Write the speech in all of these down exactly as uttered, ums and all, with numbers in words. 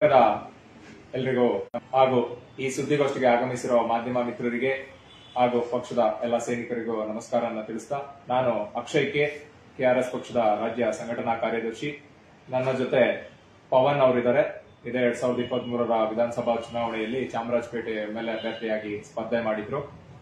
ಎಲ್ರಿಗೂ ಹಾಗೂ ಈ ಸುದ್ದಿಗೋಷ್ಠಿಗೆ ಆಗಮಿಸಿರುವ ಮಾಧ್ಯಮ ಮಿತ್ರರಿಗೆ ಹಾಗೂ ಪಕ್ಷದ ಎಲ್ಲ ಸೈನಿಕರಿಗೂ ನಮಸ್ಕಾರವನ್ನು ತಿಳಿಸ್ತಾ, ನಾನು ಅಕ್ಷಯ್ ಕೆ ಕೆಆರ್ಎಸ್ ಪಕ್ಷದ ರಾಜ್ಯ ಸಂಘಟನಾ ಕಾರ್ಯದರ್ಶಿ. ನನ್ನ ಜೊತೆ ಪವನ್ ಅವರಿದ್ದಾರೆ. ಇದೇ ಎರಡ್ ಸಾವಿರದ ಇಪ್ಪತ್ತ್ ಮೂರರ ವಿಧಾನಸಭಾ ಚುನಾವಣೆಯಲ್ಲಿ ಚಾಮರಾಜಪೇಟೆ ಎಂಎಲ್ಎ ಅಭ್ಯರ್ಥಿಯಾಗಿ ಸ್ಪರ್ಧೆ ಮಾಡಿದ್ರು.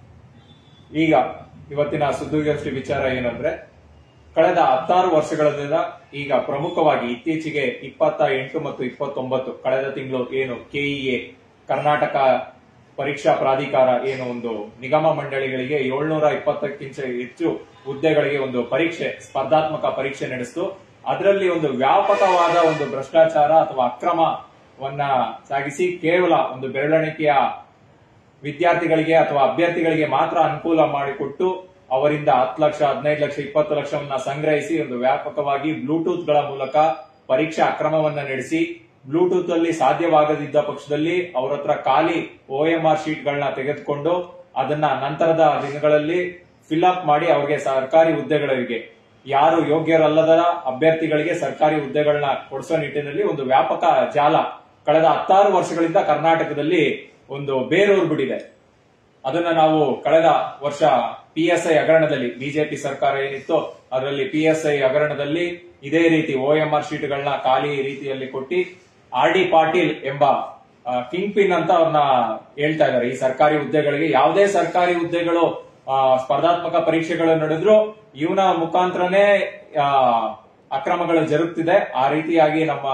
ಈಗ ಇವತ್ತಿನ ಸುದ್ದಿಗೋಷ್ಠಿ ವಿಚಾರ ಏನಂದ್ರೆ, ಕಳೆದ ಹತ್ತಾರು ವರ್ಷಗಳಿಂದ ಈಗ ಪ್ರಮುಖವಾಗಿ ಇತ್ತೀಚೆಗೆ ಇಪ್ಪತ್ತ ಎಂಟು ಮತ್ತು ಇಪ್ಪತ್ತೊಂಬತ್ತು ಕಳೆದ ತಿಂಗಳು ಏನು ಕೆಇಎ ಕರ್ನಾಟಕ ಪರೀಕ್ಷಾ ಪ್ರಾಧಿಕಾರ ಏನು ಒಂದು ನಿಗಮ ಮಂಡಳಿಗಳಿಗೆ ಏಳ್ನೂರ ಇಪ್ಪತ್ತಕ್ಕಿಂತ ಹೆಚ್ಚು ಹುದ್ದೆಗಳಿಗೆ ಒಂದು ಪರೀಕ್ಷೆ ಸ್ಪರ್ಧಾತ್ಮಕ ಪರೀಕ್ಷೆ ನಡೆಸಿತು. ಅದರಲ್ಲಿ ಒಂದು ವ್ಯಾಪಕವಾದ ಒಂದು ಭ್ರಷ್ಟಾಚಾರ ಅಥವಾ ಅಕ್ರಮವನ್ನ ಸಾಗಿಸಿ ಕೇವಲ ಒಂದು ಬೆರಳೆಣಿಕೆಯ ವಿದ್ಯಾರ್ಥಿಗಳಿಗೆ ಅಥವಾ ಅಭ್ಯರ್ಥಿಗಳಿಗೆ ಮಾತ್ರ ಅನುಕೂಲ ಮಾಡಿಕೊಟ್ಟು ಅವರಿಂದ ಹತ್ತು ಲಕ್ಷ ಹದಿನೈದು ಲಕ್ಷ ಇಪ್ಪತ್ತು ಲಕ್ಷವನ್ನ ಸಂಗ್ರಹಿಸಿ ಒಂದು ವ್ಯಾಪಕವಾಗಿ ಬ್ಲೂಟೂತ್ ಗಳ ಮೂಲಕ ಪರೀಕ್ಷಾ ಅಕ್ರಮವನ್ನ ನಡೆಸಿ, ಬ್ಲೂಟೂತ್ ಅಲ್ಲಿ ಸಾಧ್ಯವಾಗದಿದ್ದ ಪಕ್ಷದಲ್ಲಿ ಅವರ ಹತ್ರ ಖಾಲಿ ಓಎಂಆರ್ ಶೀಟ್ ಗಳನ್ನ ತೆಗೆದುಕೊಂಡು ಅದನ್ನ ನಂತರದ ದಿನಗಳಲ್ಲಿ ಫಿಲ್ ಅಪ್ ಮಾಡಿ ಅವರಿಗೆ ಸರ್ಕಾರಿ ಹುದ್ದೆಗಳಿಗೆ, ಯಾರು ಯೋಗ್ಯರಲ್ಲದ ಅಭ್ಯರ್ಥಿಗಳಿಗೆ ಸರ್ಕಾರಿ ಹುದ್ದೆಗಳನ್ನ ಕೊಡಿಸೋ ನಿಟ್ಟಿನಲ್ಲಿ ಒಂದು ವ್ಯಾಪಕ ಜಾಲ ಕಳೆದ ಹತ್ತಾರು ವರ್ಷಗಳಿಂದ ಕರ್ನಾಟಕದಲ್ಲಿ ಒಂದು ಬೇರೂರು ಬಿಟ್ಟಿದೆ. ಅದನ್ನ ನಾವು ಕಳೆದ ವರ್ಷ ಪಿಎಸ್ಐ ಹಗರಣದಲ್ಲಿ ಬಿಜೆಪಿ ಸರ್ಕಾರ ಏನಿತ್ತು ಅದರಲ್ಲಿ ಪಿಎಸ್ಐ ಹಗರಣದಲ್ಲಿ ಇದೇ ರೀತಿ ಓಎಂಆರ್ ಶೀಟ್ ಗಳನ್ನ ಖಾಲಿ ರೀತಿಯಲ್ಲಿ ಕೊಟ್ಟಿ ಆರ್ ಡಿ ಪಾಟೀಲ್ ಎಂಬ ಕಿಂಗ್ ಪಿನ್ ಅಂತ ಅವ್ರನ್ನ ಹೇಳ್ತಾ ಇದ್ದಾರೆ. ಈ ಸರ್ಕಾರಿ ಹುದ್ದೆಗಳಿಗೆ ಯಾವುದೇ ಸರ್ಕಾರಿ ಹುದ್ದೆಗಳು ಸ್ಪರ್ಧಾತ್ಮಕ ಪರೀಕ್ಷೆಗಳು ನಡೆದ್ರು ಇವನ ಮುಖಾಂತರನೇ ಅಕ್ರಮಗಳು ಜರುಗುತ್ತಿದೆ. ಆ ರೀತಿಯಾಗಿ ನಮ್ಮ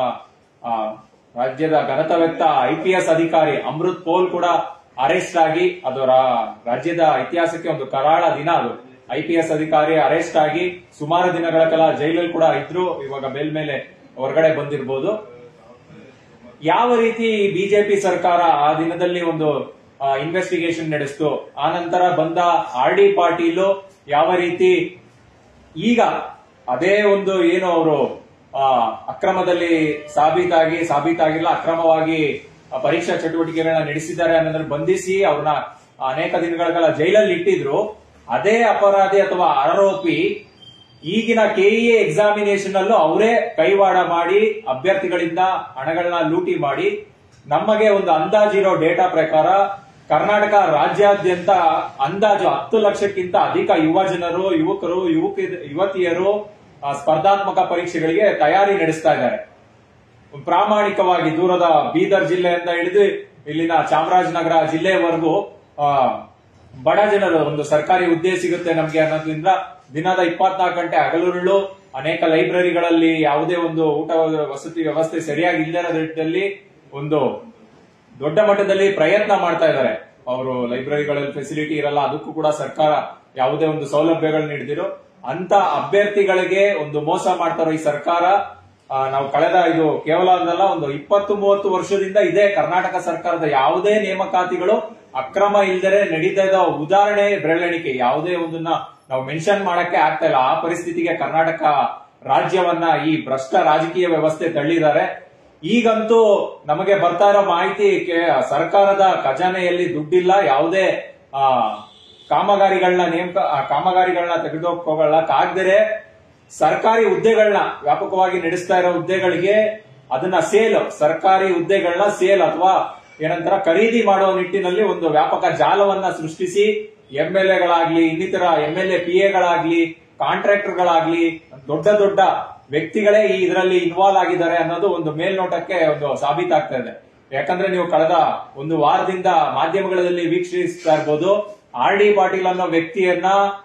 ರಾಜ್ಯದ ಘನತ ವ್ಯಕ್ತ ಐಪಿಎಸ್ ಅಧಿಕಾರಿ ಅಮೃತ್ ಪೋಲ್ ಕೂಡ ಅರೆಸ್ಟ್ ಆಗಿ, ಅದು ರಾಜ್ಯದ ಇತಿಹಾಸಕ್ಕೆ ಒಂದು ಕರಾಳ ದಿನ. ಅದು ಐಪಿಎಸ್ ಅಧಿಕಾರಿ ಅರೆಸ್ಟ್ ಆಗಿ ಸುಮಾರು ದಿನಗಳ ಕಾಲ ಜೈಲಲ್ಲಿ ಕೂಡ ಇದ್ರು. ಇವಾಗ ಬೇಲ್ ಮೇಲೆ ಹೊರಗಡೆ ಬಂದಿರಬಹುದು. ಯಾವ ರೀತಿ ಬಿಜೆಪಿ ಸರ್ಕಾರ ಆ ದಿನದಲ್ಲಿ ಒಂದು ಇನ್ವೆಸ್ಟಿಗೇಷನ್ ನಡೆಸಿತು, ಆ ನಂತರ ಬಂದ ಆರ್ ಡಿ ಪಾಟೀಲ್ ಯಾವ ರೀತಿ ಈಗ ಅದೇ ಒಂದು ಏನು ಅವರು ಅಕ್ರಮದಲ್ಲಿ ಸಾಬೀತಾಗಿ ಸಾಬೀತಾಗಿಲ್ಲ ಅಕ್ರಮವಾಗಿ ಪರೀಕ್ಷಾ ಚಟುವಟಿಕೆಗಳನ್ನ ನಡೆಸಿದ್ದಾರೆ ಅನ್ನೋದ್ರ ಬಂಧಿಸಿ ಅವ್ರನ್ನ ಅನೇಕ ದಿನಗಳ ಕಾಲ ಜೈಲಲ್ಲಿ ಇಟ್ಟಿದ್ರು. ಅದೇ ಅಪರಾಧಿ ಅಥವಾ ಆರೋಪಿ ಈಗಿನ ಕೆಇಎ ಎಕ್ಸಾಮಿನೇಷನ್ ಅಲ್ಲೂ ಅವರೇ ಕೈವಾಡ ಮಾಡಿ ಅಭ್ಯರ್ಥಿಗಳಿಂದ ಹಣಗಳನ್ನ ಲೂಟಿ ಮಾಡಿ ನಮಗೆ ಒಂದು ಅಂದಾಜಿರೋ ಡೇಟಾ ಪ್ರಕಾರ ಕರ್ನಾಟಕ ರಾಜ್ಯಾದ್ಯಂತ ಅಂದಾಜು ಹತ್ತು ಲಕ್ಷಕ್ಕಿಂತ ಅಧಿಕ ಯುವ ಜನರು, ಯುವಕರು, ಯುವಕ ಯುವತಿಯರು ಸ್ಪರ್ಧಾತ್ಮಕ ಪರೀಕ್ಷೆಗಳಿಗೆ ತಯಾರಿ ನಡೆಸ್ತಾ ಇದ್ದಾರೆ. ಪ್ರಾಮಾಣಿಕವಾಗಿ ದೂರದ ಬೀದರ್ ಜಿಲ್ಲೆಯಿಂದ ಹಿಡಿದು ಇಲ್ಲಿನ ಚಾಮರಾಜನಗರ ಜಿಲ್ಲೆಯವರೆಗೂ ಬಡ ಜನರು ಒಂದು ಸರ್ಕಾರಿ ಹುದ್ದೆ ಸಿಗುತ್ತೆ ನಮ್ಗೆ ಅನ್ನೋದ್ರಿಂದ ದಿನದ ಇಪ್ಪತ್ನಾಲ್ಕು ಗಂಟೆ ಹಗಲಿರುಳು ಅನೇಕ ಲೈಬ್ರರಿಗಳಲ್ಲಿ ಯಾವುದೇ ಒಂದು ಊಟ ವಸತಿ ವ್ಯವಸ್ಥೆ ಸರಿಯಾಗಿ ಇಲ್ಲದಿದ್ದಲ್ಲಿ ಒಂದು ದೊಡ್ಡ ಮಟ್ಟದಲ್ಲಿ ಪ್ರಯತ್ನ ಮಾಡ್ತಾ ಇದ್ದಾರೆ. ಅವರು ಲೈಬ್ರರಿಗಳಲ್ಲಿ ಫೆಸಿಲಿಟಿ ಇರಲ್ಲ, ಅದಕ್ಕೂ ಕೂಡ ಸರ್ಕಾರ ಯಾವುದೇ ಒಂದು ಸೌಲಭ್ಯಗಳು ನೀಡಿದಿರೋ ಅಂತ ಅಭ್ಯರ್ಥಿಗಳಿಗೆ ಒಂದು ಮೋಸ ಮಾಡ್ತಾರೋ ಈ ಸರ್ಕಾರ. ನಾವು ಕಳೆದ ಇದು ಕೇವಲ ಒಂದಲ್ಲ ಒಂದು ಇಪ್ಪತ್ತು ಮೂವತ್ತು ವರ್ಷದಿಂದ ಇದೇ ಕರ್ನಾಟಕ ಸರ್ಕಾರದ ಯಾವುದೇ ನೇಮಕಾತಿಗಳು ಅಕ್ರಮ ಇಲ್ಲದೆ ನಡೀತಾ ಉದಾಹರಣೆ ಬೆರಳೆಣಿಕೆ, ಯಾವುದೇ ಒಂದನ್ನ ನಾವು ಮೆನ್ಷನ್ ಮಾಡಕ್ಕೆ ಆಗ್ತಾ ಇಲ್ಲ. ಆ ಪರಿಸ್ಥಿತಿಗೆ ಕರ್ನಾಟಕ ರಾಜ್ಯವನ್ನ ಈ ಭ್ರಷ್ಟ ರಾಜಕೀಯ ವ್ಯವಸ್ಥೆ ತಳ್ಳಿದ್ದಾರೆ. ಈಗಂತೂ ನಮಗೆ ಬರ್ತಾ ಇರೋ ಮಾಹಿತಿ, ಸರ್ಕಾರದ ಖಜಾನೆಯಲ್ಲಿ ದುಡ್ಡಿಲ್ಲ, ಯಾವುದೇ ಆ ಕಾಮಗಾರಿಗಳನ್ನ ನೇಮಕ ಕಾಮಗಾರಿಗಳನ್ನ ತೆಗೆದುಕೊಳ್ಳಕ್ಕಾಗದೆ ಸರ್ಕಾರಿ ಹುದ್ದೆಗಳನ್ನ ವ್ಯಾಪಕವಾಗಿ ನಡೆಸ್ತಾ ಇರೋ ಹುದ್ದೆಗಳಿಗೆ ಅದನ್ನ ಸೇಲ್ ಸರ್ಕಾರಿ ಹುದ್ದೆಗಳನ್ನ ಸೇಲ್ ಅಥವಾ ಏನಂತರ ಖರೀದಿ ಮಾಡೋ ನಿಟ್ಟಿನಲ್ಲಿ ಒಂದು ವ್ಯಾಪಕ ಜಾಲವನ್ನ ಸೃಷ್ಟಿಸಿ ಎಂ ಎಲ್ ಎಗಳಾಗ್ಲಿ, ಇನ್ನಿತರ ಎಂ ಎಲ್ ಎ ಪಿ ಎಗಳಾಗ್ಲಿ, ಕಾಂಟ್ರಾಕ್ಟರ್ಗಳಾಗ್ಲಿ, ದೊಡ್ಡ ದೊಡ್ಡ ವ್ಯಕ್ತಿಗಳೇ ಈ ಇದರಲ್ಲಿ ಇನ್ವಾಲ್ವ್ ಆಗಿದ್ದಾರೆ ಅನ್ನೋದು ಒಂದು ಮೇಲ್ನೋಟಕ್ಕೆ ಒಂದು ಸಾಬೀತಾಗ್ತಾ ಇದೆ. ಯಾಕಂದ್ರೆ ನೀವು ಕಳೆದ ಒಂದು ವಾರದಿಂದ ಮಾಧ್ಯಮಗಳಲ್ಲಿ ವೀಕ್ಷಿಸ್ತಾ ಇರ್ಬೋದು, ಆರ್ ಡಿ ಪಾಟೀಲ್ ಅನ್ನೋ ವ್ಯಕ್ತಿಯನ್ನ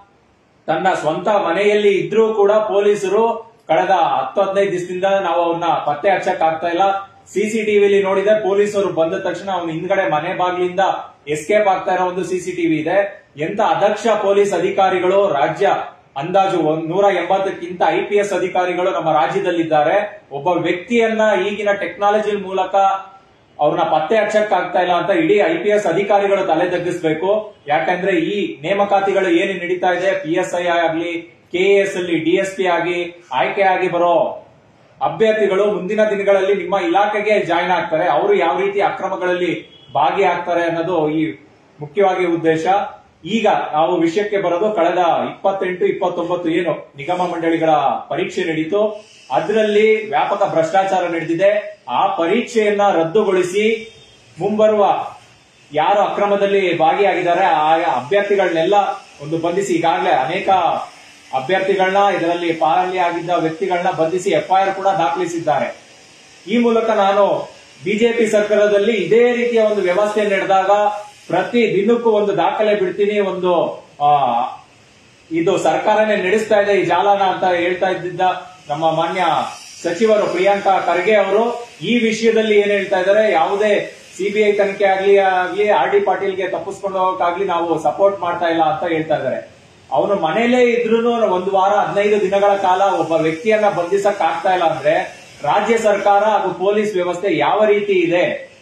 ತನ್ನ ಸ್ವಂತ ಮನೆಯಲ್ಲಿ ಇದ್ರೂ ಕೂಡ ಪೊಲೀಸರು ಕಳೆದ ಹತ್ತು ಹದಿನೈದು ದಿವಸದಿಂದ ನಾವು ಅವನ್ನ ಪತ್ತೆ ಹಚ್ಚಕ್ ಆಗ್ತಾ ಇಲ್ಲ. ಸಿಸಿಟಿವಿಲಿ ನೋಡಿದೆ, ಪೊಲೀಸರು ಬಂದ ತಕ್ಷಣ ಅವನು ಹಿಂದ್ಗಡೆ ಮನೆ ಬಾಗಿಲಿಂದ ಎಸ್ಕೇಪ್ ಆಗ್ತಾ ಇರೋ ಒಂದು ಸಿಸಿಟಿವಿ ಇದೆ. ಎಂತ ಅದಕ್ಷ ಪೊಲೀಸ್ ಅಧಿಕಾರಿಗಳು, ರಾಜ್ಯ ಅಂದಾಜು ನೂರ ಎಂಬತ್ತಕ್ಕಿಂತ ಐಪಿಎಸ್ ಅಧಿಕಾರಿಗಳು ನಮ್ಮ ರಾಜ್ಯದಲ್ಲಿದ್ದಾರೆ. ಒಬ್ಬ ವ್ಯಕ್ತಿಯನ್ನ ಈಗಿನ ಟೆಕ್ನಾಲಜಿ ಮೂಲಕ ಅವ್ರನ್ನ ಪತ್ತೆ ಹಚ್ಚಕ್ ಆಗ್ತಾ ಇಲ್ಲ ಅಂತ ಇಡೀ ಐಪಿಎಸ್ ಅಧಿಕಾರಿಗಳು ತಲೆ ತಗ್ಗಿಸ್ಬೇಕು. ಯಾಕಂದ್ರೆ ಈ ನೇಮಕಾತಿಗಳು ಏನು ನಡೀತಾ ಇದೆ, ಪಿ ಎಸ್ ಐ ಆಗ್ಲಿ, ಕೆಎಎಸ್ ಅಲ್ಲಿ ಡಿಎಸ್ಪಿ ಆಗಿ ಆಯ್ಕೆ ಆಗಿ ಬರೋ ಅಭ್ಯರ್ಥಿಗಳು ಮುಂದಿನ ದಿನಗಳಲ್ಲಿ ನಿಮ್ಮ ಇಲಾಖೆಗೆ ಜಾಯ್ನ್ ಆಗ್ತಾರೆ. ಅವರು ಯಾವ ರೀತಿ ಅಕ್ರಮಗಳಲ್ಲಿ ಭಾಗಿಯಾಗ್ತಾರೆ ಅನ್ನೋದು ಈ ಮುಖ್ಯವಾಗಿ ಉದ್ದೇಶ. ಈಗ ನಾವು ವಿಷಯಕ್ಕೆ ಬರೋದು, ಕಳೆದ ಇಪ್ಪತ್ತೆಂಟು ಇಪ್ಪತ್ತೊಂಬತ್ತು ಏನು ನಿಗಮ ಮಂಡಳಿಗಳ ಪರೀಕ್ಷೆ ನಡೀತು, ಅದರಲ್ಲಿ ವ್ಯಾಪಕ ಭ್ರಷ್ಟಾಚಾರ ನಡೆದಿದೆ. ಆ ಪರೀಕ್ಷೆಯನ್ನ ರದ್ದುಗೊಳಿಸಿ ಮುಂಬರುವ ಯಾರು ಅಕ್ರಮದಲ್ಲಿ ಭಾಗಿಯಾಗಿದ್ದಾರೆ ಆ ಅಭ್ಯರ್ಥಿಗಳನ್ನೆಲ್ಲ ಒಂದು ಬಂಧಿಸಿ, ಈಗಾಗಲೇ ಅನೇಕ ಅಭ್ಯರ್ಥಿಗಳನ್ನ ಇದರಲ್ಲಿ ಪಾಲ್ಯಾಗಿದ್ದ ವ್ಯಕ್ತಿಗಳನ್ನ ಬಂಧಿಸಿ ಎಫ್ಐಆರ್ ಕೂಡ ದಾಖಲಿಸಿದ್ದಾರೆ. ಈ ಮೂಲಕ ನಾನು ಬಿಜೆಪಿ ಸರ್ಕಾರದಲ್ಲಿ ಇದೇ ರೀತಿಯ ಒಂದು ವ್ಯವಸ್ಥೆ ನಡೆದಾಗ ಪ್ರತಿ ದಿನಕ್ಕೂ ಒಂದು ದಾಖಲೆ ಬಿಡ್ತೀನಿ, ಒಂದು ಆ ಇದು ಸರ್ಕಾರನೇ ನಡೆಸ್ತಾ ಇದೆ ಈ ಜಾಲನ ಅಂತ ಹೇಳ್ತಾ ಇದ್ದಿದ್ದ ನಮ್ಮ ಮಾನ್ಯ ಸಚಿವರು ಪ್ರಿಯಾಂಕಾ ಖರ್ಗೆ ಅವರು ಈ ವಿಷಯದಲ್ಲಿ ಏನ್ ಹೇಳ್ತಾ ಇದ್ದಾರೆ, ಯಾವುದೇ ಸಿಬಿಐ ತನಿಖೆ ಆಗ್ಲಿ ಆಗ್ಲಿ ಆರ್ ಡಿ ಪಾಟೀಲ್ಗೆ ತಪ್ಪಿಸ್ಕೊಂಡು ಹೋಗಕ್ಕಾಗ್ಲಿ ನಾವು ಸಪೋರ್ಟ್ ಮಾಡ್ತಾ ಇಲ್ಲ ಅಂತ ಹೇಳ್ತಾ ಇದ್ದಾರೆ. ಅವನು ಮನೇಲೇ ಇದ್ರು ಒಂದು ವಾರ ಹದಿನೈದು ದಿನಗಳ ಕಾಲ ಒಬ್ಬ ವ್ಯಕ್ತಿಯನ್ನ ಬಂಧಿಸಕ್ ಆಗ್ತಾ ಇಲ್ಲ ಅಂದ್ರೆ ರಾಜ್ಯ ಸರ್ಕಾರ ಹಾಗೂ ಪೊಲೀಸ್ ವ್ಯವಸ್ಥೆ ಯಾವ ರೀತಿ ಇದೆ,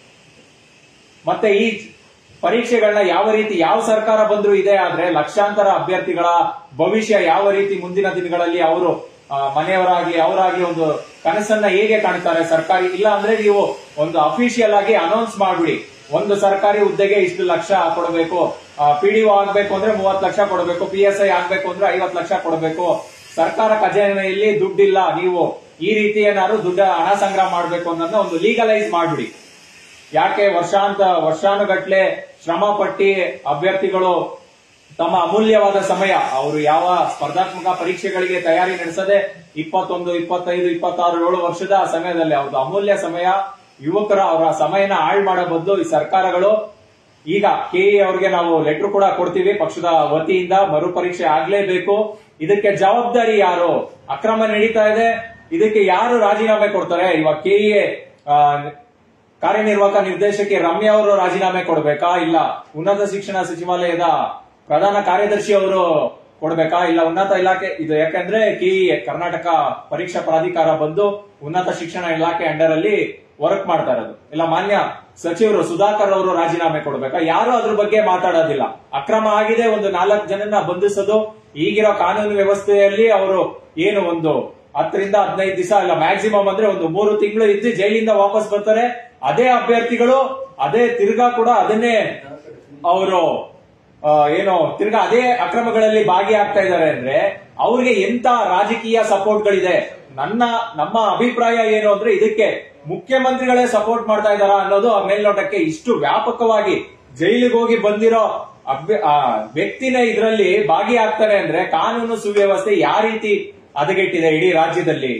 ಮತ್ತೆ ಈ ಪರೀಕ್ಷೆಗಳನ್ನ ಯಾವ ರೀತಿ ಯಾವ ಸರ್ಕಾರ ಬಂದ್ರು ಇದೆ ಆದ್ರೆ ಲಕ್ಷಾಂತರ ಅಭ್ಯರ್ಥಿಗಳ ಭವಿಷ್ಯ ಯಾವ ರೀತಿ ಮುಂದಿನ ದಿನಗಳಲ್ಲಿ ಅವರು ಮನೆಯವರಾಗ್ಲಿ ಅವರಾಗ್ಲಿ ಒಂದು ಕನಸನ್ನ ಹೇಗೆ ಕಾಣ್ತಾರೆ ಸರ್ಕಾರಿ, ಇಲ್ಲ ಅಂದ್ರೆ ನೀವು ಒಂದು ಅಫಿಷಿಯಲ್ ಆಗಿ ಅನೌನ್ಸ್ ಮಾಡ್ಬಿಡಿ, ಒಂದು ಸರ್ಕಾರಿ ಹುದ್ದೆಗೆ ಇಷ್ಟು ಲಕ್ಷ ಕೊಡಬೇಕು, ಪಿಡಿಒ ಆಗ್ಬೇಕು ಅಂದ್ರೆ ಮೂವತ್ತು ಲಕ್ಷ ಕೊಡಬೇಕು, ಪಿ ಎಸ್ ಐ ಆಗ್ಬೇಕು ಅಂದ್ರೆ ಐವತ್ತು ಲಕ್ಷ ಕೊಡಬೇಕು, ಸರ್ಕಾರ ಖಜಾನೆಯಲ್ಲಿ ದುಡ್ಡಿಲ್ಲ, ನೀವು ಈ ರೀತಿ ಏನಾದ್ರು ದುಡ್ಡ ಹಣ ಸಂಗ್ರಹ ಮಾಡ್ಬೇಕು ಅನ್ನೋದನ್ನ ಒಂದು ಲೀಗಲೈಸ್ ಮಾಡ್ಬಿಡಿ. ಯಾಕೆ ವರ್ಷಾಂತ ವರ್ಷಾನುಗಟ್ಲೆ ಶ್ರಮ ಪಟ್ಟಿ ಅಭ್ಯರ್ಥಿಗಳು ತಮ್ಮ ಅಮೂಲ್ಯವಾದ ಸಮಯ, ಅವರು ಯಾವ ಸ್ಪರ್ಧಾತ್ಮಕ ಪರೀಕ್ಷೆಗಳಿಗೆ ತಯಾರಿ ನಡೆಸದೆ ಇಪ್ಪತ್ತೊಂದು ಇಪ್ಪತ್ತೈದು ಇಪ್ಪತ್ತಾರು ಏಳು ವರ್ಷದ ಸಮಯದಲ್ಲಿ ಅವ್ರದ್ದು ಅಮೂಲ್ಯ ಸಮಯ, ಯುವಕರ ಅವರ ಸಮಯನ ಹಾಳು ಮಾಡೋ ಬದಲು ಈ ಸರ್ಕಾರಗಳು ಈಗ ಕೆಇ ಅವ್ರಿಗೆ ನಾವು ಲೆಟರ್ ಕೂಡ ಕೊಡ್ತೀವಿ ಪಕ್ಷದ ವತಿಯಿಂದ, ಮರುಪರೀಕ್ಷೆ ಆಗ್ಲೇಬೇಕು. ಇದಕ್ಕೆ ಜವಾಬ್ದಾರಿ ಯಾರು? ಅಕ್ರಮ ನಡೀತಾ ಇದೆ, ಇದಕ್ಕೆ ಯಾರು ರಾಜೀನಾಮೆ ಕೊಡ್ತಾರೆ? ಇವಾಗ ಕೆಇಎ ಕಾರ್ಯನಿರ್ವಾಹಕ ನಿರ್ದೇಶಕಿ ರಮ್ಯಾ ಅವರು ರಾಜೀನಾಮೆ ಕೊಡ್ಬೇಕಾ, ಇಲ್ಲ ಉನ್ನತ ಶಿಕ್ಷಣ ಸಚಿವಾಲಯದ ಪ್ರಧಾನ ಕಾರ್ಯದರ್ಶಿ ಅವರು ಕೊಡ್ಬೇಕಾ, ಇಲ್ಲ ಉನ್ನತ ಇಲಾಖೆ ಇದು? ಯಾಕಂದ್ರೆ ಕೆಇಎ ಕರ್ನಾಟಕ ಪರೀಕ್ಷಾ ಪ್ರಾಧಿಕಾರ ಬಂದು ಉನ್ನತ ಶಿಕ್ಷಣ ಇಲಾಖೆ ಅಂಡರ್ ಅಲ್ಲಿ ವರ್ಕ್ ಮಾಡ್ತಾ ಇರೋದು. ಇಲ್ಲ ಮಾನ್ಯ ಸಚಿವರು ಸುಧಾಕರ್ ಅವರು ರಾಜೀನಾಮೆ ಕೊಡ್ಬೇಕಾ? ಯಾರು ಅದ್ರ ಬಗ್ಗೆ ಮಾತಾಡೋದಿಲ್ಲ. ಅಕ್ರಮ ಆಗಿದೆ, ಒಂದು ನಾಲ್ಕು ಜನನ ಬಂಧಿಸೋದು, ಈಗಿರೋ ಕಾನೂನು ವ್ಯವಸ್ಥೆಯಲ್ಲಿ ಅವರು ಏನು ಒಂದು ಹತ್ತರಿಂದ ಹದಿನೈದು ದಿವಸ ಇಲ್ಲ ಮ್ಯಾಕ್ಸಿಮಮ್ ಅಂದ್ರೆ ಒಂದು ಮೂರು ತಿಂಗಳು ಇದ್ದು ಜೈಲಿಂದ ವಾಪಸ್ ಬರ್ತಾರೆ. ಅದೇ ಅಭ್ಯರ್ಥಿಗಳು ಅದೇ ತಿರ್ಗಾ ಕೂಡ ಅದನ್ನೇ ಅವರು ಏನೋ ತಿರ್ಗಾ ಅದೇ ಅಕ್ರಮಗಳಲ್ಲಿ ಭಾಗಿಯಾಗ್ತಾ ಇದ್ದಾರೆ ಅಂದ್ರೆ ಅವ್ರಿಗೆ ಎಂತ ರಾಜಕೀಯ ಸಪೋರ್ಟ್ಗಳಿದೆ? ನನ್ನ ನಮ್ಮ ಅಭಿಪ್ರಾಯ ಏನು ಅಂದ್ರೆ ಇದಕ್ಕೆ ಮುಖ್ಯಮಂತ್ರಿಗಳೇ ಸಪೋರ್ಟ್ ಮಾಡ್ತಾ ಇದಾರ ಅನ್ನೋದು ಮೇಲ್ನೋಟಕ್ಕೆ ಇಷ್ಟು ವ್ಯಾಪಕವಾಗಿ ಜೈಲಿಗೆ ಹೋಗಿ ಬಂದಿರೋ ವ್ಯಕ್ತಿನೇ ಇದರಲ್ಲಿ ಭಾಗಿಯಾಗ್ತಾನೆ ಅಂದ್ರೆ ಕಾನೂನು ಸುವ್ಯವಸ್ಥೆ ಯಾವ ರೀತಿ ಹದಗೆಟ್ಟಿದೆ ಇಡೀ ರಾಜ್ಯದಲ್ಲಿ,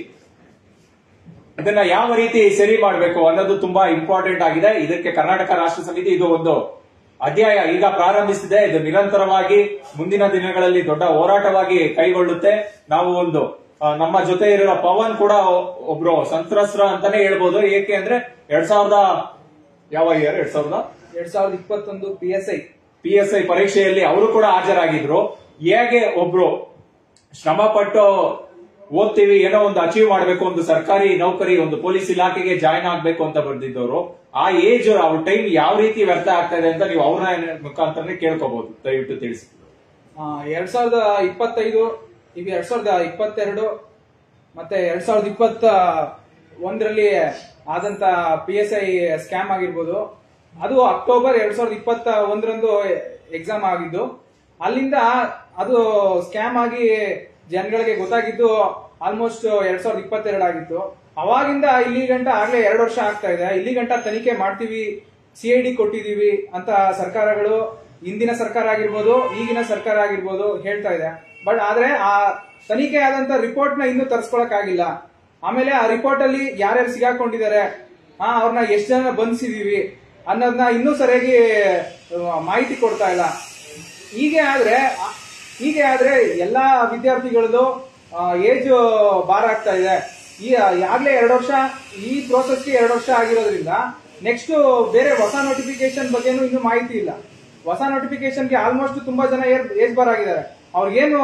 ಇದನ್ನ ಯಾವ ರೀತಿ ಸರಿ ಮಾಡಬೇಕು ಅನ್ನೋದು ತುಂಬಾ ಇಂಪಾರ್ಟೆಂಟ್ ಆಗಿದೆ. ಇದಕ್ಕೆ ಕರ್ನಾಟಕ ರಾಷ್ಟ್ರ ಸಮಿತಿ ಇದು ಒಂದು ಅಧ್ಯಾಯ ಈಗ ಪ್ರಾರಂಭಿಸಿದೆ. ಇದು ನಿರಂತರವಾಗಿ ಮುಂದಿನ ದಿನಗಳಲ್ಲಿ ದೊಡ್ಡ ಹೋರಾಟವಾಗಿ ಕೈಗೊಳ್ಳುತ್ತೆ. ನಾವು ಒಂದು ನಮ್ಮ ಜೊತೆ ಇರೋ ಪವನ್ ಕೂಡ ಒಬ್ರು ಸಂತ್ರಸ್ತರ ಅಂತಾನೆ ಹೇಳ್ಬೋದು. ಏಕೆ ಅಂದ್ರೆ ಎರಡ್ ಸಾವಿರದ ಯಾವ ಇಯರ್ ಎರಡ್ ಸಾವಿರದ ಎರಡ್ ಸಾವಿರದ ಇಪ್ಪತ್ತೊಂದು P S I P S I ಪರೀಕ್ಷೆಯಲ್ಲಿ ಅವರು ಕೂಡ ಹಾಜರಾಗಿದ್ರು. ಹೇಗೆ ಒಬ್ರು ಶ್ರಮ ಪಟ್ಟು ಓದ್ತೀವಿ, ಏನೋ ಒಂದು ಅಚೀವ್ ಮಾಡಬೇಕು, ಒಂದು ಸರ್ಕಾರಿ ನೌಕರಿ, ಒಂದು ಪೊಲೀಸ್ ಇಲಾಖೆಗೆ ಜಾಯ್ನ್ ಆಗ್ಬೇಕು ಅಂತ ಬರ್ದಿದ್ದವರು ಆ ಏಜ್ ಅವ್ರ ಟೈಮ್ ಯಾವ ರೀತಿ ವ್ಯರ್ಥ ಆಗ್ತಾ ಇದೆ ಅಂತ ನೀವು ಅವ್ರ ಮುಖಾಂತರನೇ ಕೇಳ್ಕೋಬಹುದು. ದಯವಿಟ್ಟು ತಿಳಿಸಿ. ಎರಡ್ ಸಾವಿರದ ಇಪ್ಪತ್ತೈದು ಈಗ ಎರಡ್ ಸಾವಿರದ ಇಪ್ಪತ್ತೆರಡು ಮತ್ತೆ ಎರಡ್ ಸಾವಿರದ ಇಪ್ಪತ್ತ ಒಂದರಲ್ಲಿ ಆದಂತ ಪಿ ಎಸ್ ಐ ಸ್ಕ್ಯಾಮ್ ಆಗಿರ್ಬೋದು, ಅದು ಅಕ್ಟೋಬರ್ ಎರಡ್ ಸಾವಿರದ ಇಪ್ಪತ್ತ ಒಂದರಂದು ಎಕ್ಸಾಮ್ ಆಗಿದ್ದು, ಅಲ್ಲಿಂದ ಅದು ಸ್ಕ್ಯಾಮ್ ಆಗಿ ಜನಗಳಿಗೆ ಗೊತ್ತಾಗಿದ್ದು ಆಲ್ಮೋಸ್ಟ್ ಎರಡ್ ಸಾವಿರದ ಇಪ್ಪತ್ತೆರಡು ಆಗಿತ್ತು. ಅವಾಗಿಂದ ಇಲ್ಲಿ ಗಂಟ ಆಗ್ಲೇ ಎರಡು ವರ್ಷ ಆಗ್ತಾ ಇದೆ. ಇಲ್ಲಿ ಗಂಟ ತನಿಖೆ ಮಾಡ್ತೀವಿ, ಸಿಐಡಿ ಕೊಟ್ಟಿದೀವಿ ಅಂತ ಸರ್ಕಾರಗಳು, ಹಿಂದಿನ ಸರ್ಕಾರ ಆಗಿರ್ಬೋದು ಈಗಿನ ಸರ್ಕಾರ ಆಗಿರ್ಬೋದು ಹೇಳ್ತಾ ಇದೆ. ಬಟ್ ಆದ್ರೆ ಆ ತನಿಖೆ ಆದಂತ ರಿಪೋರ್ಟ್ ನ ಇನ್ನೂ ತರಿಸ್ಕೊಳಕ್ ಆಗಿಲ್ಲ. ಆಮೇಲೆ ಆ ರಿಪೋರ್ಟ್ ಅಲ್ಲಿ ಯಾರ್ಯಾರು ಸಿಗಾಕೊಂಡಿದ್ದಾರೆ, ಆ ಅವ್ರನ್ನ ಎಷ್ಟು ಜನ ಬಂಧಿಸಿದೀವಿ ಅನ್ನೋದನ್ನ ಇನ್ನೂ ಸರಿಯಾಗಿ ಮಾಹಿತಿ ಕೊಡ್ತಾ ಇಲ್ಲ. ಹೀಗೆ ಆದ್ರೆ ಹೀಗೆ ಆದ್ರೆ ಎಲ್ಲಾ ವಿದ್ಯಾರ್ಥಿಗಳದ್ದು ಏಜ್ ಬಾರ್ ಆಗ್ತಾ ಇದೆ. ಈ ಆಗ್ಲೇ ಎರಡು ವರ್ಷ ಈ ಪ್ರೋಸೆಸ್ಗೆ ಎರಡು ವರ್ಷ ಆಗಿರೋದ್ರಿಂದ ನೆಕ್ಸ್ಟ್ ಬೇರೆ ಹೊಸ ನೋಟಿಫಿಕೇಶನ್ ಬಗ್ಗೆನೂ ಇನ್ನೂ ಮಾಹಿತಿ ಇಲ್ಲ. ಹೊಸ ನೋಟಿಫಿಕೇಶನ್ಗೆ ಆಲ್ಮೋಸ್ಟ್ ತುಂಬಾ ಜನ ಏಜ್ ಬಾರ್ ಆಗಿದ್ದಾರೆ. ಅವ್ರಿಗೇನು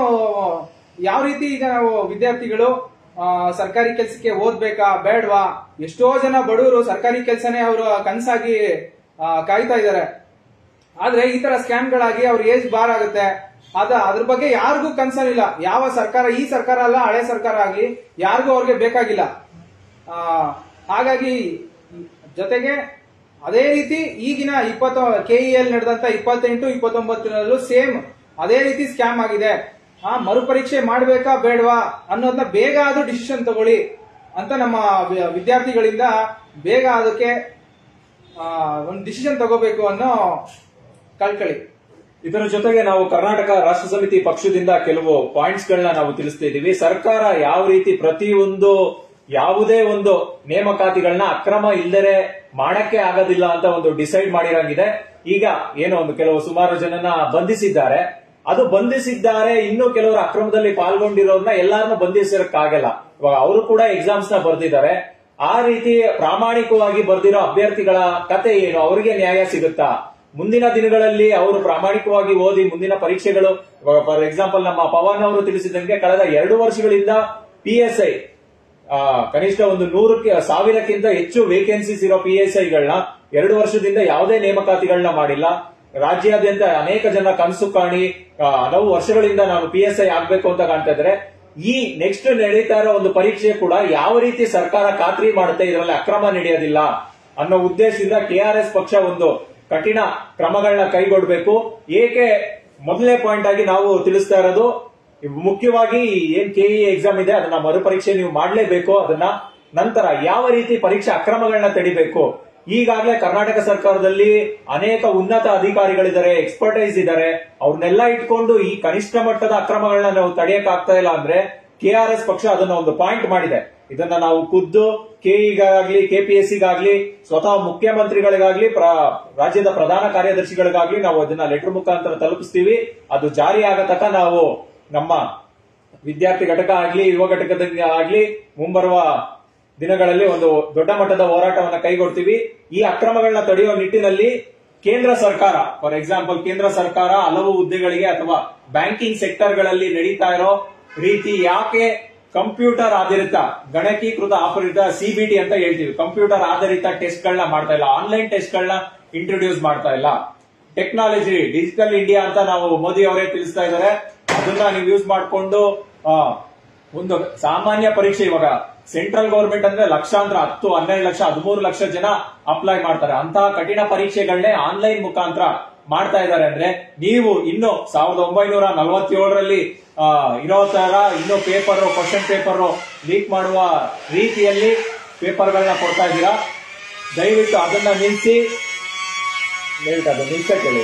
ಯಾವ ರೀತಿ ಈಗ ನಾವು ವಿದ್ಯಾರ್ಥಿಗಳು ಸರ್ಕಾರಿ ಕೆಲಸಕ್ಕೆ ಓದ್ಬೇಕಾ ಬೇಡವಾ? ಎಷ್ಟೋ ಜನ ಬಡವರು ಸರ್ಕಾರಿ ಕೆಲಸನೇ ಅವರು ಕನಸಾಗಿ ಕಾಯ್ತಾ ಇದ್ದಾರೆ. ಆದ್ರೆ ಈ ತರ ಸ್ಕ್ಯಾಮ್ಗಳಾಗಿ ಅವ್ರ ಏಜ್ ಬಾರ್ ಆಗುತ್ತೆ. ಅದ ಅದ್ರ ಬಗ್ಗೆ ಯಾರಿಗೂ ಕನ್ಸರ್ನ್ ಇಲ್ಲ. ಯಾವ ಸರ್ಕಾರ, ಈ ಸರ್ಕಾರ ಅಲ್ಲ ಹಳೆ ಸರ್ಕಾರ ಆಗ್ಲಿ, ಯಾರಿಗೂ ಅವ್ರಿಗೆ ಬೇಕಾಗಿಲ್ಲ. ಆ ಹಾಗಾಗಿ ಜೊತೆಗೆ ಅದೇ ರೀತಿ ಈಗಿನ ಇಪ್ಪತ್ತ ಕೆಇಎಲ್ ನಡೆದಂತ ಇಪ್ಪತ್ತೆಂಟು ಇಪ್ಪತ್ತೊಂಬತ್ತರಲ್ಲೂ ಸೇಮ್ ಅದೇ ರೀತಿ ಸ್ಕ್ಯಾಮ್ ಆಗಿದೆ. ಆ ಮರುಪರೀಕ್ಷೆ ಮಾಡಬೇಕಾ ಬೇಡವಾ ಅನ್ನೋದನ್ನ ಬೇಗ ಆದ್ರೂ ಡಿಸಿಷನ್ ತಗೊಳ್ಳಿ ಅಂತ ನಮ್ಮ ವಿದ್ಯಾರ್ಥಿಗಳಿಂದ ಬೇಗ ಅದಕ್ಕೆ ಒಂದು ಡಿಸಿಷನ್ ತಗೋಬೇಕು ಅನ್ನೋ ಕಳ್ಕಳಿ. ಇದರ ಜೊತೆಗೆ ನಾವು ಕರ್ನಾಟಕ ರಾಷ್ಟ್ರ ಸಮಿತಿ ಪಕ್ಷದಿಂದ ಕೆಲವು ಪಾಯಿಂಟ್ಸ್ ಗಳನ್ನ ನಾವು ತಿಳಿಸ್ತಾ ಇದ್ದೀವಿ. ಸರ್ಕಾರ ಯಾವ ರೀತಿ ಪ್ರತಿಯೊಂದು ಯಾವುದೇ ಒಂದು ನೇಮಕಾತಿಗಳನ್ನ ಅಕ್ರಮ ಇಲ್ಲದೆ ಮಾಡಕ್ಕೆ ಆಗೋದಿಲ್ಲ ಅಂತ ಒಂದು ಡಿಸೈಡ್ ಮಾಡಿರಂಗಿದೆ. ಈಗ ಏನೋ ಒಂದು ಕೆಲವು ಸುಮಾರು ಜನನ ಬಂಧಿಸಿದ್ದಾರೆ, ಅದು ಬಂಧಿಸಿದ್ದಾರೆ. ಇನ್ನು ಕೆಲವರು ಅಕ್ರಮದಲ್ಲಿ ಪಾಲ್ಗೊಂಡಿರೋರ್ನ ಎಲ್ಲಾರನ್ನೂ ಬಂಧಿಸಕ್ಕಾಗಲ್ಲ. ಇವಾಗ ಅವರು ಕೂಡ ಎಕ್ಸಾಮ್ಸ್ ನ ಬರ್ದಿದ್ದಾರೆ. ಆ ರೀತಿ ಪ್ರಾಮಾಣಿಕವಾಗಿ ಬರ್ದಿರೋ ಅಭ್ಯರ್ಥಿಗಳ ಕತೆ ಏನು, ಅವರಿಗೆ ನ್ಯಾಯ ಸಿಗುತ್ತಾ? ಮುಂದಿನ ದಿನಗಳಲ್ಲಿ ಅವರು ಪ್ರಾಮಾಣಿಕವಾಗಿ ಓದಿ ಮುಂದಿನ ಪರೀಕ್ಷೆಗಳು, ಫಾರ್ ಎಕ್ಸಾಂಪಲ್ ನಮ್ಮ ಪವನ್ ಅವರು ತಿಳಿಸಿದಂಗೆ ಕಳೆದ ಎರಡು ವರ್ಷಗಳಿಂದ ಪಿ ಎಸ್ ಐ ಕನಿಷ್ಠ ಒಂದು ನೂರಕ್ಕೆ ಸಾವಿರಕ್ಕಿಂತ ಹೆಚ್ಚು ವೇಕೆನ್ಸೀಸ್ ಇರೋ ಪಿ ಎಸ್ ಐಗಳನ್ನ ಎರಡು ವರ್ಷದಿಂದ ಯಾವುದೇ ನೇಮಕಾತಿಗಳನ್ನ ಮಾಡಿಲ್ಲ. ರಾಜ್ಯಾದ್ಯಂತ ಅನೇಕ ಜನ ಕನಸು ಕಾಣಿ ಹಲವು ವರ್ಷಗಳಿಂದ ನಾನು ಪಿ ಎಸ್ ಐ ಆಗ್ಬೇಕು ಅಂತ ಕಾಣ್ತಾ ಇದ್ದಾರೆ. ಈ ನೆಕ್ಸ್ಟ್ ನಡೀತಾ ಇರೋ ಒಂದು ಪರೀಕ್ಷೆ ಕೂಡ ಯಾವ ರೀತಿ ಸರ್ಕಾರ ಖಾತ್ರಿ ಮಾಡುತ್ತೆ ಇದರಲ್ಲಿ ಅಕ್ರಮ ನಡೆಯೋದಿಲ್ಲ ಅನ್ನೋ ಉದ್ದೇಶದಿಂದ ಕೆಆರ್ಎಸ್ ಪಕ್ಷ ಒಂದು ಕಠಿಣ ಕ್ರಮಗಳನ್ನ ಕೈಗೊಳ್ಳಬೇಕು. ಏಕೆ ಮೊದಲನೇ ಪಾಯಿಂಟ್ ಆಗಿ ನಾವು ತಿಳಿಸ್ತಾ ಇರೋದು, ಮುಖ್ಯವಾಗಿ ಏನ್ ಕೆಇ ಎಕ್ಸಾಮ್ ಇದೆ ಅದನ್ನ ಮರುಪರೀಕ್ಷೆ ನೀವು ಮಾಡಲೇಬೇಕು. ಅದನ್ನ ನಂತರ ಯಾವ ರೀತಿ ಪರೀಕ್ಷಾ ಅಕ್ರಮಗಳನ್ನ ತಡಿಬೇಕು. ಈಗಾಗಲೇ ಕರ್ನಾಟಕ ಸರ್ಕಾರದಲ್ಲಿ ಅನೇಕ ಉನ್ನತ ಅಧಿಕಾರಿಗಳಿದ್ದಾರೆ, ಎಕ್ಸ್ಪರ್ಟೈಸ್ ಇದ್ದಾರೆ. ಅವ್ರನ್ನೆಲ್ಲ ಇಟ್ಕೊಂಡು ಈ ಕನಿಷ್ಠ ಮಟ್ಟದ ಅಕ್ರಮಗಳನ್ನ ನಾವು ತಡೆಯಕ್ ಆಗ್ತಾ ಇಲ್ಲ ಅಂದ್ರೆ ಕೆಆರ್ಎಸ್ ಪಕ್ಷ ಅದನ್ನ ಒಂದು ಪಾಯಿಂಟ್ ಮಾಡಿದೆ. ಇದನ್ನ ನಾವು ಖುದ್ದು ಕೆಇಗಾಗ್ಲಿ ಕೆಪಿಎಸ್ಸಿಗಾಗ್ಲಿ ಸ್ವತಃ ಮುಖ್ಯಮಂತ್ರಿಗಳಿಗಾಗ್ಲಿ ರಾಜ್ಯದ ಪ್ರಧಾನ ಕಾರ್ಯದರ್ಶಿಗಳಿಗಾಗ್ಲಿ ನಾವು ಅದನ್ನ ಲೆಟರ್ ಮುಖಾಂತರ ತಲುಪಿಸ್ತೀವಿ. ಅದು ಜಾರಿ ಆಗತಕ್ಕ ನಾವು ನಮ್ಮ ವಿದ್ಯಾರ್ಥಿ ಘಟಕ ಆಗ್ಲಿ ಯುವ ಘಟಕದ ಆಗ್ಲಿ ಮುಂಬರುವ ದಿನಗಳಲ್ಲಿ ಒಂದು ದೊಡ್ಡ ಮಟ್ಟದ ಹೋರಾಟವನ್ನ ಕೈಗೊಳ್ತೀವಿ. ಈ ಅಕ್ರಮಗಳನ್ನ ತಡೆಯುವ ನಿಟ್ಟಿನಲ್ಲಿ ಕೇಂದ್ರ ಸರ್ಕಾರ, ಫಾರ್ ಎಕ್ಸಾಂಪಲ್ ಕೇಂದ್ರ ಸರ್ಕಾರ ಹಲವು ಹುದ್ದೆಗಳಿಗೆ ಅಥವಾ ಬ್ಯಾಂಕಿಂಗ್ ಸೆಕ್ಟರ್ ಗಳಲ್ಲಿ ನಡೀತಾ ಇರೋ ರೀತಿ ಯಾಕೆ ಕಂಪ್ಯೂಟರ್ ಆಧಾರಿತ ಗಣಕೀಕೃತ ಆಪರೇಟ ಸಿಬಿಟಿ ಅಂತ ಹೇಳ್ತೀವಿ, ಕಂಪ್ಯೂಟರ್ ಆಧಾರಿತ ಟೆಸ್ಟ್ ಗಳನ್ನ ಮಾಡ್ತಾ ಇಲ್ಲ, ಆನ್ಲೈನ್ ಟೆಸ್ಟ್ ಗಳನ್ನ ಇಂಟ್ರೊಡ್ಯೂಸ್ ಮಾಡ್ತಾ ಇಲ್ಲ. ಟೆಕ್ನಾಲಜಿ ಡಿಜಿಟಲ್ ಇಂಡಿಯಾ ಅಂತ ನಾವು ಮೋದಿ ಅವರೇ ತಿಳಿಸ್ತಾ ಇದ್ದಾರೆ. ಅದನ್ನ ನೀವು ಯೂಸ್ ಮಾಡಿಕೊಂಡು ಒಂದು ಸಾಮಾನ್ಯ ಪರೀಕ್ಷೆ, ಇವಾಗ ಸೆಂಟ್ರಲ್ ಗವರ್ಮೆಂಟ್ ಅಂದ್ರೆ ಲಕ್ಷಾಂತರ ಹತ್ತು ಹನ್ನೆರಡು ಲಕ್ಷ ಹದಿಮೂರು ಲಕ್ಷ ಜನ ಅಪ್ಲೈ ಮಾಡ್ತಾರೆ. ಅಂತಹ ಕಠಿಣ ಪರೀಕ್ಷೆಗಳನ್ನೇ ಆನ್ಲೈನ್ ಮುಖಾಂತರ ಮಾಡ್ತಾ ಇದ್ದಾರೆ ಅಂದ್ರೆ ನೀವು ಇನ್ನು ಸಾವಿರದ ಒಂಬೈನೂರ ನಲವತ್ತೇಳರಲ್ಲಿ ಇರೋ ತರ ಇನ್ನು ಪೇಪರ್ ಕ್ವಶನ್ ಪೇಪರ್ ಲೀಕ್ ಮಾಡುವ ರೀತಿಯಲ್ಲಿ ಪೇಪರ್ಗಳನ್ನ ಕೊಡ್ತಾ ಇದ್ದೀರಾ. ದಯವಿಟ್ಟು ಅದನ್ನ ನಿಲ್ಲಿಸಿ, ದಯವಿಟ್ಟು ಅದನ್ನ ನಿಲ್ಸಕ್ಕೆ ಹೇಳಿ.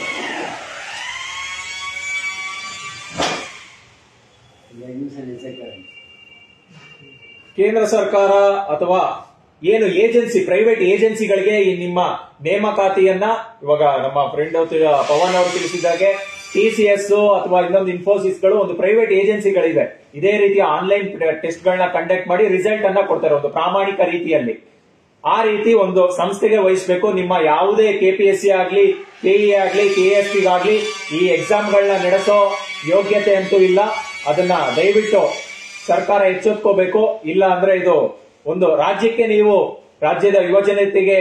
ಕೇಂದ್ರ ಸರ್ಕಾರ ಅಥವಾ ಏನು ಏಜೆನ್ಸಿ, ಪ್ರೈವೇಟ್ ಏಜೆನ್ಸಿಗಳಿಗೆ ಈ ನಿಮ್ಮ ನೇಮಕಾತಿಯನ್ನ, ಇವಾಗ ನಮ್ಮ ಫ್ರೆಂಡ್ ಪವನ್ ಅವರು ತಿಳಿಸಿದಾಗೆ ಟಿಸಿಎಸ್ ಅಥವಾ ಇನ್ನೊಂದು ಇನ್ಫೋಸಿಸ್ ಗಳು ಒಂದು ಪ್ರೈವೇಟ್ ಏಜೆನ್ಸಿಗಳಿವೆ. ಇದೇ ರೀತಿಯ ಆನ್ಲೈನ್ ಟೆಸ್ಟ್ ಗಳನ್ನ ಕಂಡಕ್ಟ್ ಮಾಡಿ ರಿಸಲ್ಟ್ ಅನ್ನ ಕೊಡ್ತಾರೆ ಒಂದು ಪ್ರಾಮಾಣಿಕ ರೀತಿಯಲ್ಲಿ. ಆ ರೀತಿ ಒಂದು ಸಂಸ್ಥೆಗೆ ವಹಿಸಬೇಕು. ನಿಮ್ಮ ಯಾವುದೇ ಕೆಪಿಎಸ್ಸಿ ಆಗ್ಲಿ ಕೆಇ ಆಗ್ಲಿ ಕೆಎಸ್ಸಿ ಆಗ್ಲಿ ಈ ಎಕ್ಸಾಮ್ ಗಳನ್ನ ನಡೆಸೋ ಯೋಗ್ಯತೆ ಅಂತೂ ಇಲ್ಲ. ಅದನ್ನ ದಯವಿಟ್ಟು ಸರ್ಕಾರ ಎಚ್ಚೆತ್ಕೋಬೇಕು. ಇಲ್ಲ ಅಂದ್ರೆ ಇದು ಒಂದು ರಾಜ್ಯಕ್ಕೆ, ನೀವು ರಾಜ್ಯದ ಯುವಜನತೆಗೆ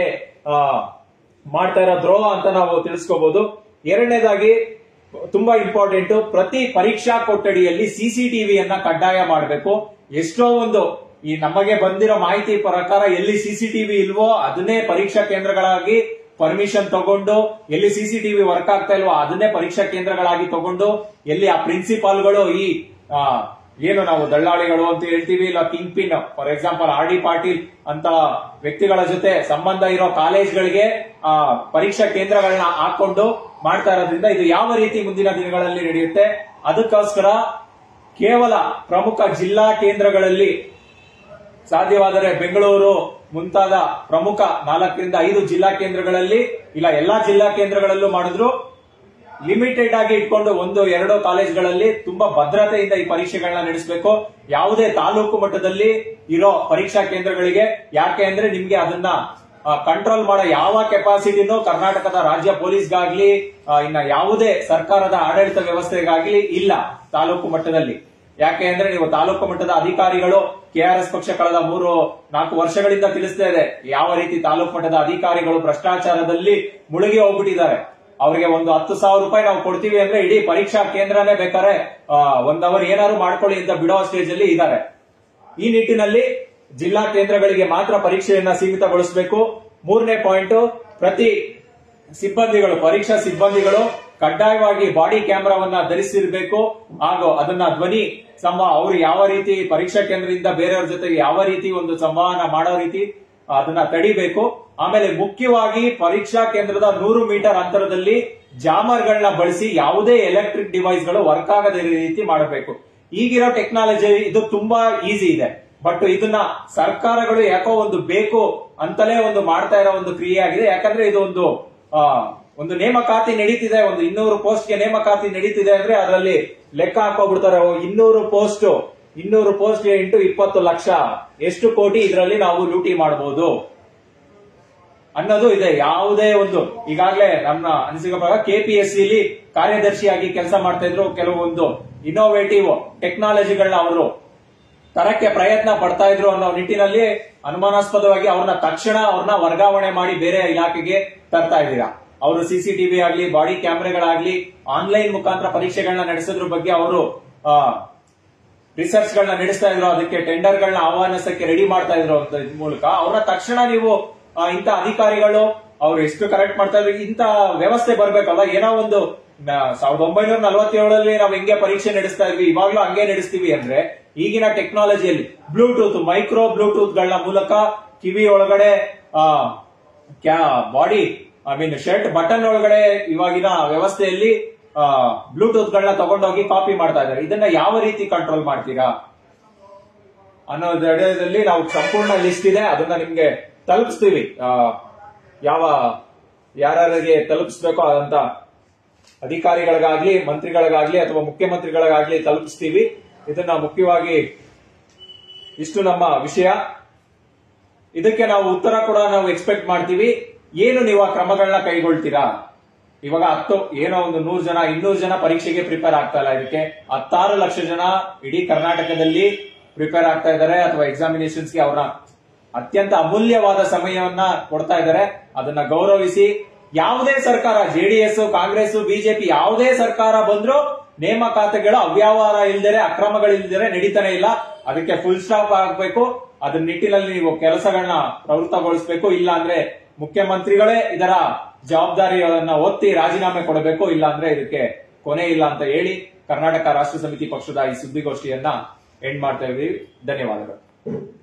ಮಾಡ್ತಾ ಇರೋ ದ್ರೋಹ ಅಂತ ನಾವು ತಿಳಿಸ್ಕೋಬಹುದು. ಎರಡನೇದಾಗಿ ತುಂಬಾ ಇಂಪಾರ್ಟೆಂಟ್, ಪ್ರತಿ ಪರೀಕ್ಷಾ ಕೊಠಡಿಯಲ್ಲಿ ಸಿಸಿಟಿವಿಯನ್ನ ಕಡ್ಡಾಯ ಮಾಡಬೇಕು. ಎಷ್ಟೋ ಒಂದು ಈ ನಮಗೆ ಬಂದಿರೋ ಮಾಹಿತಿ ಪ್ರಕಾರ ಎಲ್ಲಿ ಸಿಸಿಟಿವಿ ಇಲ್ವೋ ಅದನ್ನೇ ಪರೀಕ್ಷಾ ಕೇಂದ್ರಗಳಾಗಿ ಪರ್ಮಿಷನ್ ತಗೊಂಡು, ಎಲ್ಲಿ ಸಿಸಿಟಿವಿ ವರ್ಕ್ ಆಗ್ತಾ ಇಲ್ವೋ ಅದನ್ನೇ ಪರೀಕ್ಷಾ ಕೇಂದ್ರಗಳಾಗಿ ತಗೊಂಡು, ಎಲ್ಲಿ ಆ ಪ್ರಿನ್ಸಿಪಾಲ್ಗಳು ಈ ಏನು ನಾವು ದಳ್ಳಾಳಿಗಳು ಅಂತ ಹೇಳ್ತೀವಿ, ಇಲ್ಲ kingpin, for example R D Patil ಅಂತ ವ್ಯಕ್ತಿಗಳ ಜೊತೆ ಸಂಬಂಧ ಇರೋ ಕಾಲೇಜ್ಗಳಿಗೆ ಆ ಪರೀಕ್ಷಾ ಕೇಂದ್ರಗಳನ್ನ ಹಾಕೊಂಡು ಮಾಡ್ತಾ ಇರೋದ್ರಿಂದ ಇದು ಯಾವ ರೀತಿ ಮುಂದಿನ ದಿನಗಳಲ್ಲಿ ನಡೆಯುತ್ತೆ. ಅದಕ್ಕೋಸ್ಕರ ಕೇವಲ ಪ್ರಮುಖ ಜಿಲ್ಲಾ ಕೇಂದ್ರಗಳಲ್ಲಿ, ಸಾಧ್ಯವಾದರೆ ಬೆಂಗಳೂರು ಮುಂತಾದ ಪ್ರಮುಖ ನಾಲ್ಕರಿಂದ ಐದು ಜಿಲ್ಲಾ ಕೇಂದ್ರಗಳಲ್ಲಿ, ಇಲ್ಲ ಎಲ್ಲಾ ಜಿಲ್ಲಾ ಕೇಂದ್ರಗಳಲ್ಲೂ ಮಾಡಿದ್ರು ಲಿಮಿಟೆಡ್ ಆಗಿ ಇಟ್ಕೊಂಡು ಒಂದು ಎರಡು ಕಾಲೇಜ್ಗಳಲ್ಲಿ ತುಂಬಾ ಭದ್ರತೆಯಿಂದ ಈ ಪರೀಕ್ಷೆಗಳನ್ನ ನಡೆಸಬೇಕು. ಯಾವುದೇ ತಾಲೂಕು ಮಟ್ಟದಲ್ಲಿ ಇರೋ ಪರೀಕ್ಷಾ ಕೇಂದ್ರಗಳಿಗೆ, ಯಾಕೆ ಅಂದ್ರೆ ನಿಮ್ಗೆ ಅದನ್ನ ಕಂಟ್ರೋಲ್ ಮಾಡೋ ಯಾವ ಕೆಪಾಸಿಟಿನೂ ಕರ್ನಾಟಕದ ರಾಜ್ಯ ಪೊಲೀಸ್ಗಾಗ್ಲಿ ಇನ್ನ ಯಾವುದೇ ಸರ್ಕಾರದ ಆಡಳಿತ ವ್ಯವಸ್ಥೆಗಾಗ್ಲಿ ಇಲ್ಲ ತಾಲೂಕು ಮಟ್ಟದಲ್ಲಿ. ಯಾಕೆ ಅಂದ್ರೆ ನೀವು ತಾಲೂಕು ಮಟ್ಟದ ಅಧಿಕಾರಿಗಳು, ಕೆಆರ್ಎಸ್ ಪಕ್ಷ ಕಳೆದ ಮೂರು ನಾಲ್ಕು ವರ್ಷಗಳಿಂದ ತಿಳಿಸ್ತಾ ಇದೆ ಯಾವ ರೀತಿ ತಾಲೂಕು ಮಟ್ಟದ ಅಧಿಕಾರಿಗಳು ಭ್ರಷ್ಟಾಚಾರದಲ್ಲಿ ಮುಳುಗಿ ಹೋಗ್ಬಿಟ್ಟಿದ್ದಾರೆ. ಅವರಿಗೆ ಒಂದು ಹತ್ತು ಸಾವಿರ ರೂಪಾಯಿ ನಾವು ಕೊಡ್ತೀವಿ ಅಂದ್ರೆ ಇಡೀ ಪರೀಕ್ಷಾ ಕೇಂದ್ರನೇ ಬೇಕಾದ್ರೆ ಒಂದ್ ಅವರ್ ಏನಾದ್ರು ಮಾಡ್ಕೊಳ್ಳಿ ಅಂತ ಬಿಡೋ ಸ್ಟೇಜ್ ಅಲ್ಲಿ ಇದ್ದಾರೆ. ಈ ನಿಟ್ಟಿನಲ್ಲಿ ಜಿಲ್ಲಾ ಕೇಂದ್ರಗಳಿಗೆ ಮಾತ್ರ ಪರೀಕ್ಷೆಯನ್ನ ಸೀಮಿತಗೊಳಿಸಬೇಕು. ಮೂರನೇ ಪಾಯಿಂಟ್, ಪ್ರತಿ ಸಿಬ್ಬಂದಿಗಳು ಪರೀಕ್ಷಾ ಸಿಬ್ಬಂದಿಗಳು ಕಡ್ಡಾಯವಾಗಿ ಬಾಡಿ ಕ್ಯಾಮೆರಾವನ್ನ ಧರಿಸಿರ್ಬೇಕು ಹಾಗೂ ಅದನ್ನ ಧ್ವನಿ ಸಂವಾಹ ಅವರು ಯಾವ ರೀತಿ ಪರೀಕ್ಷಾ ಕೇಂದ್ರದಿಂದ ಬೇರೆಯವ್ರ ಜೊತೆಗೆ ಯಾವ ರೀತಿ ಒಂದು ಸಂವಹನ ಮಾಡೋ ರೀತಿ ಅದನ್ನ ತಡಿಬೇಕು. ಆಮೇಲೆ ಮುಖ್ಯವಾಗಿ ಪರೀಕ್ಷಾ ಕೇಂದ್ರದ ನೂರು ಮೀಟರ್ ಅಂತರದಲ್ಲಿ ಜಾಮರ್ಗಳನ್ನ ಬಳಸಿ ಯಾವುದೇ ಎಲೆಕ್ಟ್ರಿಕ್ ಡಿವೈಸ್ ಗಳು ವರ್ಕ್ ಆಗದ ರೀತಿ ಮಾಡಬೇಕು. ಈಗಿರೋ ಟೆಕ್ನಾಲಜಿ ಇದು ತುಂಬಾ ಈಸಿ ಇದೆ, ಬಟ್ ಇದನ್ನ ಸರ್ಕಾರಗಳು ಯಾಕೋ ಒಂದು ಬೇಕು ಅಂತಲೇ ಒಂದು ಮಾಡ್ತಾ ಇರೋ ಒಂದು ಕ್ರಿಯೆ ಆಗಿದೆ. ಯಾಕಂದ್ರೆ ಇದು ಒಂದು ಆ ಒಂದು ನೇಮಕಾತಿ ನಡೀತಿದೆ, ಒಂದು ಇನ್ನೂರು ಪೋಸ್ಟ್ಗೆ ನೇಮಕಾತಿ ನಡೀತಿದೆ ಅಂದ್ರೆ ಅದರಲ್ಲಿ ಲೆಕ್ಕ ಹಾಕೋಬಿಡ್ತಾರೆ, ಇನ್ನೂರು ಪೋಸ್ಟ್ ಇನ್ನೂರು ಪೋಸ್ಟ್ಗೆ ಇಂಟು ಇಪ್ಪತ್ತು ಲಕ್ಷ ಎಷ್ಟು ಕೋಟಿ ಇದರಲ್ಲಿ ನಾವು ಲೂಟಿ ಮಾಡಬಹುದು ಅನ್ನೋದು ಇದೆ. ಯಾವುದೇ ಒಂದು ಈಗಾಗಲೇ ನಮ್ಮ ಅನಿಸಿಕೆ ಪ್ರಕಾರ ಕೆಪಿಎಸ್ಸಿಲಿ ಕಾರ್ಯದರ್ಶಿಯಾಗಿ ಕೆಲಸ ಮಾಡ್ತಾ ಇದ್ರು, ಕೆಲವೊಂದು ಇನ್ನೋವೇಟಿವ್ ಟೆಕ್ನಾಲಜಿಗಳನ್ನ ಅವರು ತರಕ್ಕೆ ಪ್ರಯತ್ನ ಪಡ್ತಾ ಇದ್ರು ಅನ್ನೋ ನಿಟ್ಟಿನಲ್ಲಿ ಅನುಮಾನಾಸ್ಪದವಾಗಿ ಅವ್ರನ್ನ ತಕ್ಷಣ ಅವ್ರನ್ನ ವರ್ಗಾವಣೆ ಮಾಡಿ ಬೇರೆ ಇಲಾಖೆಗೆ ತರ್ತಾ ಇದ್ದೀರಾ. ಅವರು ಸಿಸಿಟಿವಿ ಆಗ್ಲಿ, ಬಾಡಿ ಕ್ಯಾಮೆರಾಗಳಾಗ್ಲಿ, ಆನ್ಲೈನ್ ಮುಖಾಂತರ ಪರೀಕ್ಷೆಗಳನ್ನ ನಡೆಸೋದ್ರ ಬಗ್ಗೆ ಅವರು ರಿಸರ್ಚ್ ಗಳನ್ನ ನಡೆಸ್ತಾ ಇದ್ರು, ಅದಕ್ಕೆ ಟೆಂಡರ್ ಗಳನ್ನ ಆಹ್ವಾನಿಸಕ್ಕೆ ರೆಡಿ ಮಾಡ್ತಾ ಇದ್ರು ಅಂತ ಮೂಲಕ ಅವ್ರನ್ನ ತಕ್ಷಣ ನೀವು ಇಂಥ ಅಧಿಕಾರಿಗಳು ಅವ್ರು ಎಷ್ಟು ಕರೆಕ್ಟ್ ಮಾಡ್ತಾ ಇದ್ರು, ಇಂಥ ವ್ಯವಸ್ಥೆ ಬರ್ಬೇಕಲ್ಲ. ಏನೋ ಒಂದು ಸಾವಿರದ ಒಂಬೈನೂರ ನಲವತ್ತೇಳರಲ್ಲಿ ನಾವು ಹೆಂಗೆ ಪರೀಕ್ಷೆ ನಡೆಸ್ತಾ ಇದ್ವಿ, ಇವಾಗ್ಲೂ ಹಂಗೆ ನಡೆಸ್ತೀವಿ ಅಂದ್ರೆ ಈಗಿನ ಟೆಕ್ನಾಲಜಿಯಲ್ಲಿ ಬ್ಲೂಟೂತ್, ಮೈಕ್ರೋ ಬ್ಲೂಟೂತ್ ಗಳನ್ನ ಮೂಲಕ ಕಿವಿ ಒಳಗಡೆ body I mean shirt button ಒಳಗಡೆ ಇವಾಗಿನ ವ್ಯವಸ್ಥೆಯಲ್ಲಿ ಬ್ಲೂಟೂತ್ ಗಳನ್ನ ತಗೊಂಡೋಗಿ ಕಾಪಿ ಮಾಡ್ತಾ ಇದ್ದಾರೆ. ಇದನ್ನ ಯಾವ ರೀತಿ ಕಂಟ್ರೋಲ್ ಮಾಡ್ತೀರಾ ಅನ್ನೋದರಲ್ಲಿ ನಾವು ಸಂಪೂರ್ಣ ಲಿಸ್ಟ್ ಇದೆ, ಅದನ್ನ ನಿಮ್ಗೆ ತಲುಪಿಸ್ತೀವಿ. ಯಾವ ಯಾರಿಗೆ ತಲುಪಿಸ್ಬೇಕೋ ಅದಂತ ಅಧಿಕಾರಿಗಳಿಗಾಗ್ಲಿ, ಮಂತ್ರಿಗಳಿಗಾಗ್ಲಿ ಅಥವಾ ಮುಖ್ಯಮಂತ್ರಿಗಳಿಗಾಗ್ಲಿ ತಲುಪಿಸ್ತೀವಿ. ಇದನ್ನ ಮುಖ್ಯವಾಗಿ ಇಷ್ಟು ನಮ್ಮ ವಿಷಯ. ಇದಕ್ಕೆ ನಾವು ಉತ್ತರ ಕೂಡ ನಾವು ಎಕ್ಸ್ಪೆಕ್ಟ್ ಮಾಡ್ತೀವಿ. ಏನು ನೀವು ಆ ಕ್ರಮಗಳನ್ನ ಕೈಗೊಳ್ತೀರಾ? ಇವಾಗ ಹತ್ತು ಏನೋ ಒಂದು ನೂರು ಜನ ಇನ್ನೂರು ಜನ ಪರೀಕ್ಷೆಗೆ ಪ್ರಿಪೇರ್ ಆಗ್ತಾ ಇಲ್ಲ, ಇದಕ್ಕೆ ಹತ್ತಾರು ಲಕ್ಷ ಜನ ಇಡೀ ಕರ್ನಾಟಕದಲ್ಲಿ ಪ್ರಿಪೇರ್ ಆಗ್ತಾ ಇದ್ದಾರೆ ಅಥವಾ ಎಕ್ಸಾಮಿನೇಷನ್ಸ್ಗೆ ಅವರ ಅತ್ಯಂತ ಅಮೂಲ್ಯವಾದ ಸಮಯವನ್ನ ಕೊಡ್ತಾ ಇದ್ದಾರೆ. ಅದನ್ನ ಗೌರವಿಸಿ ಯಾವುದೇ ಸರ್ಕಾರ, ಜೆಡಿಎಸ್, ಕಾಂಗ್ರೆಸ್, ಬಿಜೆಪಿ ಯಾವುದೇ ಸರ್ಕಾರ ಬಂದ್ರು ನೇಮಕಾತಿಗಳು ಅವ್ಯವಹಾರ ಇಲ್ದರೆ, ಅಕ್ರಮಗಳಿಲ್ದರೆ ನಡೀತಾನೆ ಇಲ್ಲ. ಅದಕ್ಕೆ ಫುಲ್ ಸ್ಟಾಪ್ ಆಗಬೇಕು. ಅದ್ರ ನಿಟ್ಟಿನಲ್ಲಿ ನೀವು ಕೆಲಸಗಳನ್ನ ಪ್ರವೃತ್ತಗೊಳಿಸಬೇಕು. ಇಲ್ಲ ಅಂದ್ರೆ ಮುಖ್ಯಮಂತ್ರಿಗಳೇ ಇದರ ಜವಾಬ್ದಾರಿಯನ್ನ ಒತ್ತಿ ರಾಜೀನಾಮೆ ಕೊಡಬೇಕು. ಇಲ್ಲ ಅಂದ್ರೆ ಇದಕ್ಕೆ ಕೊನೆ ಇಲ್ಲ ಅಂತ ಹೇಳಿ ಕರ್ನಾಟಕ ರಾಷ್ಟ್ರ ಸಮಿತಿ ಪಕ್ಷದ ಈ ಸುದ್ದಿಗೋಷ್ಠಿಯನ್ನ ಎಂಡ್ ಮಾಡ್ತಾ ಇದ್ದೀವಿ. ಧನ್ಯವಾದಗಳು.